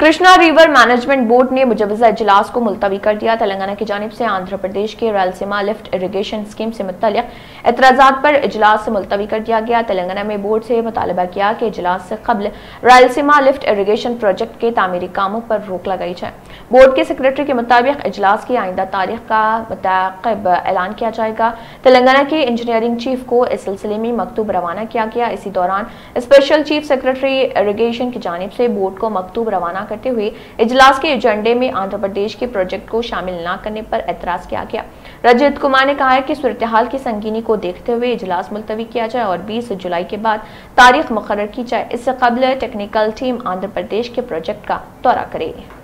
Krishna river management board ने मुजवजा इजलास को मुलतवी कर दिया। तेलंगाना की जानिब से आंध्र प्रदेश के रायलसीमा लिफ्ट इरिगेशन स्कीम से मुतल्लिक एतराज़ात पर इजलास मुलतवी कर दिया गया। तेलंगाना में बोर्ड से मुतालबा किया कि इजलास से कबल रायलसीमा लिफ्ट इरिगेशन प्रोजेक्ट के तामीरी कामों पर रोक लगाई जाए। बोर्ड के सेक्रेटरी के मुताबिक इजलास की आइंदा तारीख का मुताक़िब ऐलान किया जाएगा। तेलंगाना के इंजीनियरिंग चीफ को इस सिलसिले में मकतूब रवाना किया गया। इसी दौरान स्पेशल चीफ सेक्रेटरी इरिगेशन की जानिब से बोर्ड को मकतूब रवाना करते हुए इजलास के एजेंडे में आंध्र प्रदेश के प्रोजेक्ट को शामिल न करने पर एतराज किया गया। रजत कुमार ने कहा है कि सूरत हाल की संगीनी को देखते हुए इजलास मुलतवी किया जाए और 20 जुलाई के बाद तारीख मुकर्रर की जाए। इससे कबल टेक्निकल टीम आंध्र प्रदेश के प्रोजेक्ट का दौरा करे।